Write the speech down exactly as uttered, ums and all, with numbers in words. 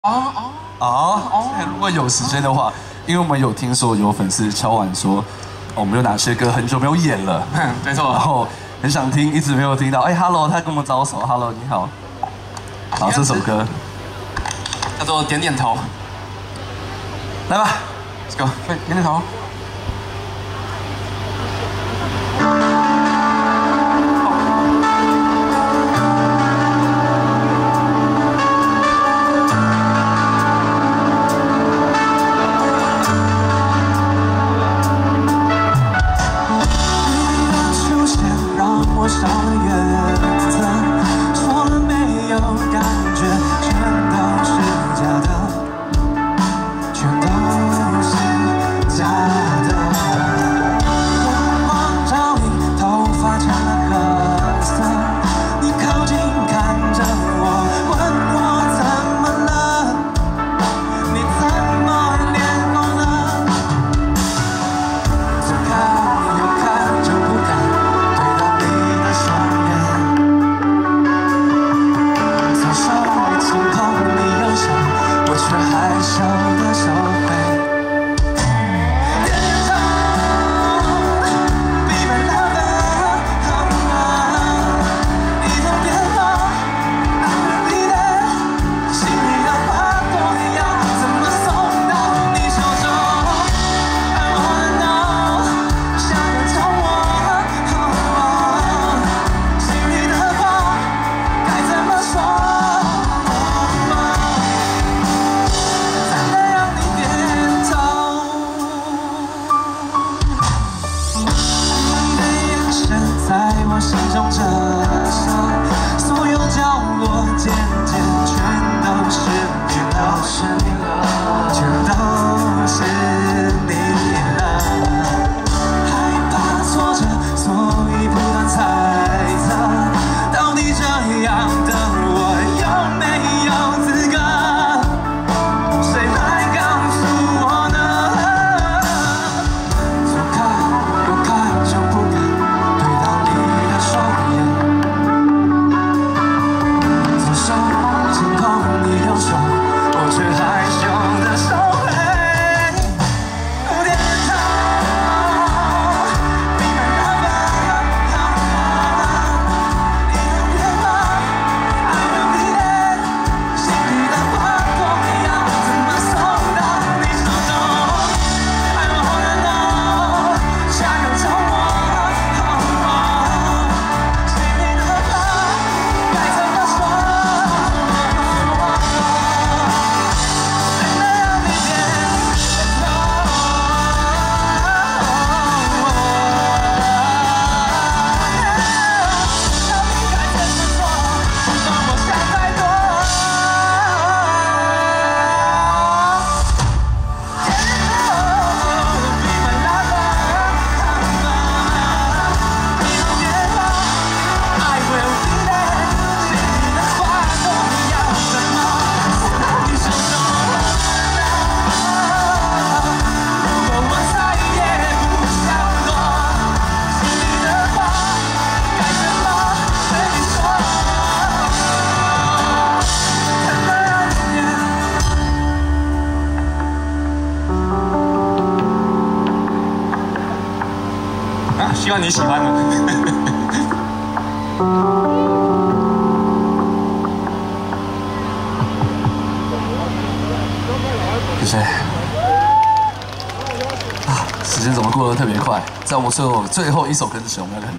哦哦哦哦！如果有时间的话，因为我们有听说有粉丝敲碗说，哦、我们有哪些歌很久没有演了， 没错， 然后很想听，一直没有听到。哎 ，Hello， 他跟我们招手 ，Hello， 你好。好，这首歌叫做《点点头》， 来吧 ，Let's go， 对，点点头。 我少了原则，说了没有感觉，全都是假的，全都是假的。阳光照你头发成了褐色，你靠近看着我，问我怎么了，你怎么脸红了？左看右看就不敢。 我却害羞的收回，点点头 ，Be my lover， 一通电话 ，I will be there， 心里的话多要怎么送到你手中 ？I wanna know， 想要宠我，心里的话该怎么说？ 在我心中折射，所有角落渐渐全都是你了，全都是你了。害怕挫折，所以不断猜测，到底这样的我有没有资格？谁来告诉我呢？左看右看就不敢。 我却害羞的收回，点头 ，Be my lover， 一通电话 ，I will be there， 心里的话多要怎么送到你手中 ？I wanna know， 想要宠我，心里的话该怎么说？ 希望你喜欢呢。 谢谢。啊，时间怎么过得特别快？在我们最后最后一首歌之前，我们要很。